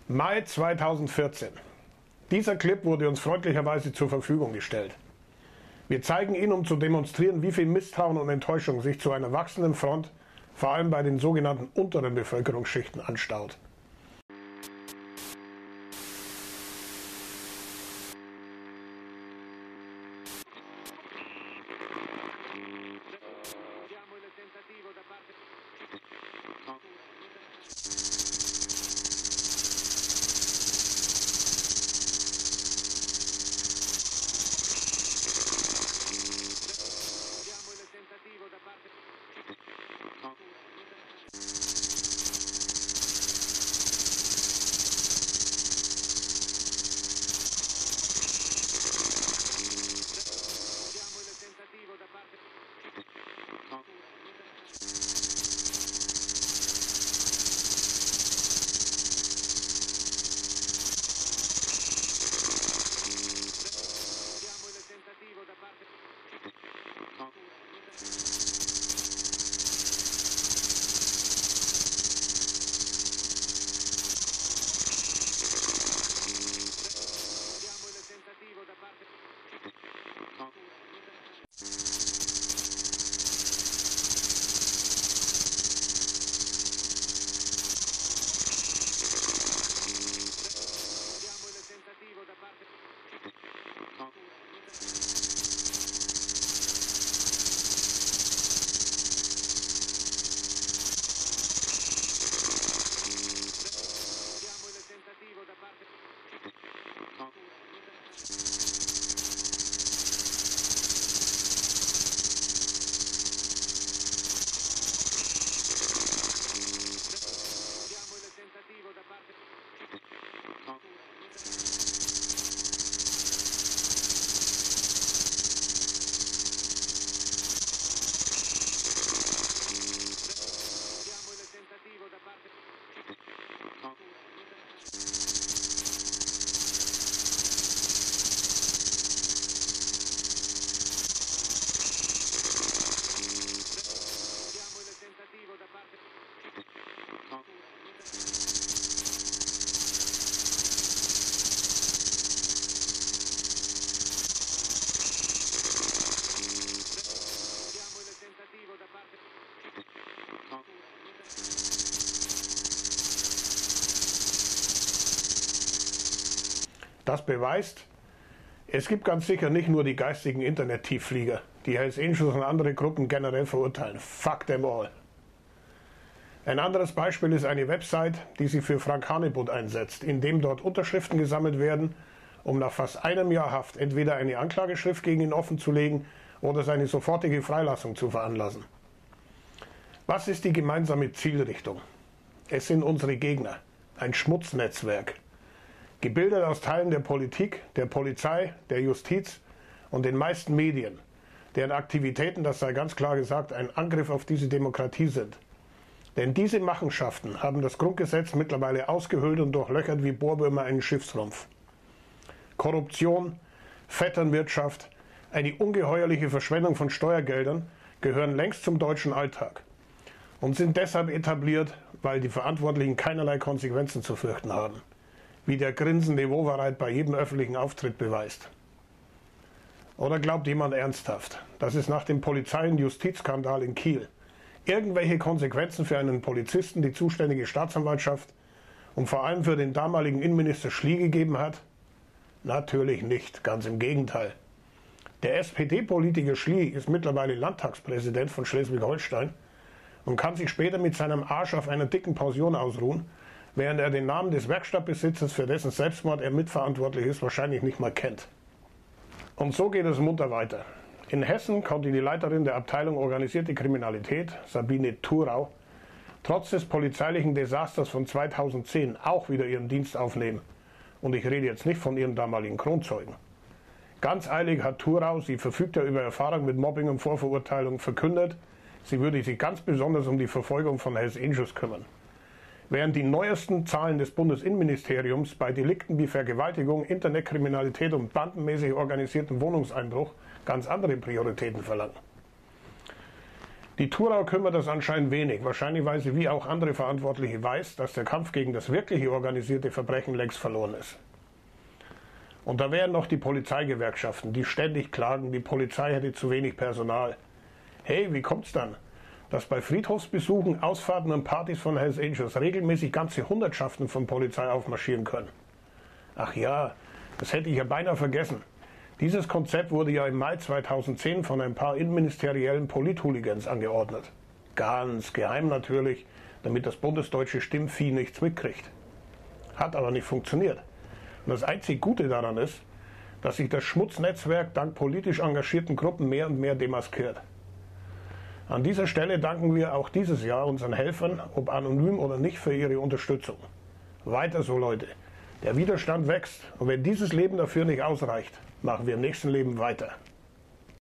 Mai 2014. Dieser Clip wurde uns freundlicherweise zur Verfügung gestellt. Wir zeigen ihn, um zu demonstrieren, wie viel Misstrauen und Enttäuschung sich zu einer wachsenden Front, vor allem bei den sogenannten unteren Bevölkerungsschichten, anstaut. Das beweist, es gibt ganz sicher nicht nur die geistigen Internet-Tiefflieger, die Hells Angels und andere Gruppen generell verurteilen. Fuck them all. Ein anderes Beispiel ist eine Website, die sich für Frank Hanebutt einsetzt, indem dort Unterschriften gesammelt werden, um nach fast einem Jahr Haft entweder eine Anklageschrift gegen ihn offenzulegen oder seine sofortige Freilassung zu veranlassen. Was ist die gemeinsame Zielrichtung? Es sind unsere Gegner, ein Schmutznetzwerk. Gebildet aus Teilen der Politik, der Polizei, der Justiz und den meisten Medien, deren Aktivitäten, das sei ganz klar gesagt, ein Angriff auf diese Demokratie sind. Denn diese Machenschaften haben das Grundgesetz mittlerweile ausgehöhlt und durchlöchert wie Bohrwürmer einen Schiffsrumpf. Korruption, Vetternwirtschaft, eine ungeheuerliche Verschwendung von Steuergeldern gehören längst zum deutschen Alltag und sind deshalb etabliert, weil die Verantwortlichen keinerlei Konsequenzen zu fürchten haben, wie der grinsende Wowereit bei jedem öffentlichen Auftritt beweist. Oder glaubt jemand ernsthaft, dass es nach dem Polizei- und Justizskandal in Kiel irgendwelche Konsequenzen für einen Polizisten, die zuständige Staatsanwaltschaft und vor allem für den damaligen Innenminister Schlie gegeben hat? Natürlich nicht, ganz im Gegenteil. Der SPD-Politiker Schlie ist mittlerweile Landtagspräsident von Schleswig-Holstein und kann sich später mit seinem Arsch auf einer dicken Pension ausruhen, während er den Namen des Werkstattbesitzers, für dessen Selbstmord er mitverantwortlich ist, wahrscheinlich nicht mal kennt. Und so geht es munter weiter. In Hessen konnte die Leiterin der Abteilung Organisierte Kriminalität, Sabine Thurau, trotz des polizeilichen Desasters von 2010 auch wieder ihren Dienst aufnehmen. Und ich rede jetzt nicht von ihrem damaligen Kronzeugen. Ganz eilig hat Thurau, sie verfügt ja über Erfahrung mit Mobbing und Vorverurteilung, verkündet, sie würde sich ganz besonders um die Verfolgung von Hells Angels kümmern. Während die neuesten Zahlen des Bundesinnenministeriums bei Delikten wie Vergewaltigung, Internetkriminalität und bandenmäßig organisierten Wohnungseinbruch ganz andere Prioritäten verlangen. Die Thurau kümmert das anscheinend wenig, wahrscheinlich weil sie wie auch andere Verantwortliche weiß, dass der Kampf gegen das wirkliche organisierte Verbrechen längst verloren ist. Und da wären noch die Polizeigewerkschaften, die ständig klagen, die Polizei hätte zu wenig Personal. Hey, wie kommt's dann, dass bei Friedhofsbesuchen, Ausfahrten und Partys von Hells Angels regelmäßig ganze Hundertschaften von Polizei aufmarschieren können? Ach ja, das hätte ich ja beinahe vergessen. Dieses Konzept wurde ja im Mai 2010 von ein paar innenministeriellen Polithooligans angeordnet. Ganz geheim natürlich, damit das bundesdeutsche Stimmvieh nichts mitkriegt. Hat aber nicht funktioniert. Und das einzig Gute daran ist, dass sich das Schmutznetzwerk dank politisch engagierten Gruppen mehr und mehr demaskiert. An dieser Stelle danken wir auch dieses Jahr unseren Helfern, ob anonym oder nicht, für ihre Unterstützung. Weiter so, Leute. Der Widerstand wächst und wenn dieses Leben dafür nicht ausreicht, machen wir im nächsten Leben weiter.